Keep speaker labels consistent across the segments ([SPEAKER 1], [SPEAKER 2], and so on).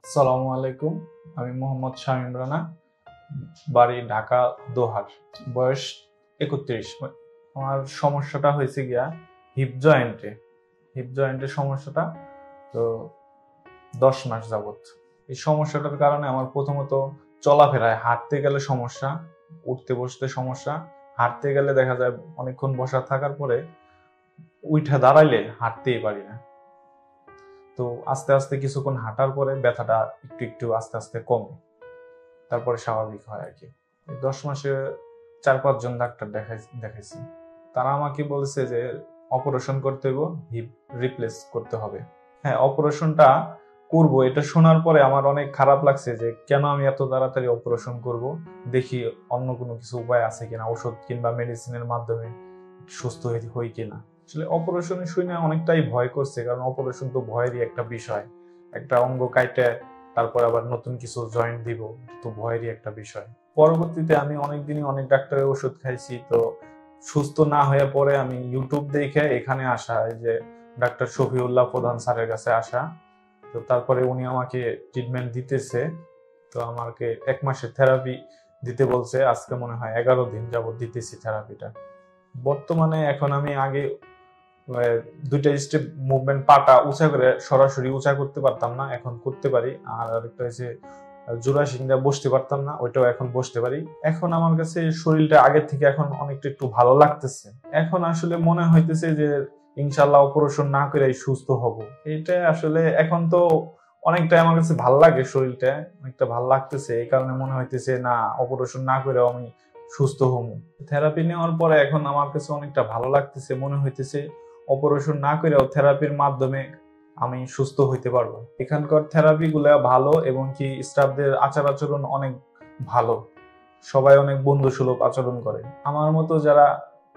[SPEAKER 1] আসসালামু আলাইকুম। আমি মোহাম্মদ শামীম রানা, বাড়ি ঢাকা দোহার, বয়স ৩১। আমার সমস্যাটা হয়েছে গিয়া হিপ জয়েন্টের সমস্যাটা। তো 10 মাস যাবত এই সমস্যাটার কারণে আমার প্রথমত চলাফেরায়, হাঁটতে গেলে সমস্যা, উঠতে বসতে সমস্যা। হাঁটতে গেলে দেখা যায় অনেকক্ষণ বসা থাকার পরে উঠা দাঁড়াইলে হাঁটতেই পারি না। তো আস্তে আস্তে কিছুক্ষণ হাঁটার পরে ব্যথাটা একটু একটু আস্তে আস্তে কমে, তারপরে স্বাভাবিক হয় আর কি। 10 মাসে 4-5 জন ডাক্তার দেখাইছি। তারা আমাকে বলেছে যে অপারেশন করতে হবে, হিপ রিপ্লেস করতে হবে। হ্যাঁ, অপারেশনটা করব। এটা শোনার পরে আমার অনেক খারাপ লাগছে যে কেন আমি এত তাড়াতাড়ি অপারেশন করব, দেখি অন্য কোনো কিছু উপায় আছে কিনা, ওষুধ কিংবা মেডিসিনের মাধ্যমে সুস্থ হই কিনা। আসলে অপারেশন শুনে অনেকটাই ভয় করছে, কারণ অপারেশন তো ভয়েরই একটা বিষয়। একটা অঙ্গ কাইটে তারপর আবার নতুন কিছু জয়েন্ট দিব, তো ভয়েরই একটা বিষয়। পরবর্তীতে আমি অনেকদিনই অনেক ডাক্তারের ওষুধ খাইছি, তো সুস্থ না হয়ে পরে আমি ইউটিউব দেখে এখানে আসা, এই যে ডাক্তার শফিউল্লাহ প্রধান স্যারের কাছে আসা। তো তারপরে উনি আমাকে ট্রিটমেন্ট দিতেছে। তো আমাকে 1 মাসের থেরাপি দিতে বলছে। আজকে মনে হয় 11 দিন যাবত দিতেছি থেরাপিটা। বর্তমানে এখন আমি আগে 2টা স্টেপ মুভমেন্ট, পাটা উঁচা করে সরাসরি উঁচা করতে পারতাম না, এখন করতে পারি। আর আরেকটা হচ্ছে জোড়া সিংহা বসতে পারতাম না, ওইটাও এখন বসতে পারি। এখন আমার কাছে শরীরটা আগের থেকে এখন অনেকটা একটু ভালো লাগতেছে। এখন আসলে মনে হইতেছে যে ইনশাল্লাহ অপারেশন না করে সুস্থ হব। এটা আসলে এখন তো অনেকটা আমার কাছে ভালো লাগে, শরীরটা অনেকটা ভালো লাগতেছে। এই কারণে মনে হইতেছে না, অপারেশন না করে আমি সুস্থ হব। থেরাপি নেওয়ার পরে এখন আমার কাছে অনেকটা ভালো লাগতেছে, মনে হইতেছে অপারেশন না করেও থেরাপির মাধ্যমে আমি সুস্থ হইতে পারবো। এখানকার থেরাপি গুলা ভালো, এবং কি স্টাফদের আচার আচরণ অনেক ভালো, সবাই অনেক বন্ধু সুলভ আচরণ করে। আমার মতো যারা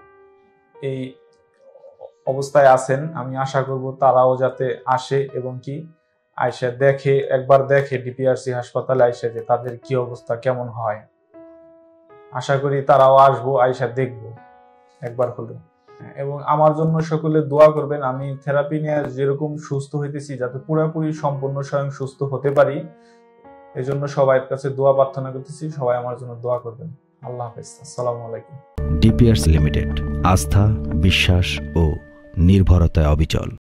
[SPEAKER 1] এই অবস্থায় আছেন, আমি আশা করব তারাও যাতে আসে, এবং কি আইসা দেখে, একবার দেখে ডিপিআরসি হাসপাতালে আইসা যে তাদের কি অবস্থা কেমন হয়। আশা করি তারাও আসবো, আইসা দেখবো একবার হলেও। এবং আমার জন্য সকলে দোয়া করবেন। আমি থেরাপি নিয়ে যেরকম সুস্থ হইতেছি, যাতে পুরোপুরি সম্পূর্ণ স্বয়ং সুস্থ হতে পারি, এজন্য সবার কাছে দোয়া প্রার্থনা করতেছি। সবাই আমার জন্য দোয়া করবেন। আল্লাহ হাফেজ। আসসালামু আলাইকুম।
[SPEAKER 2] ডিপিআরসি লিমিটেড, আস্থা, বিশ্বাস ও নির্ভরতায় অবিচল।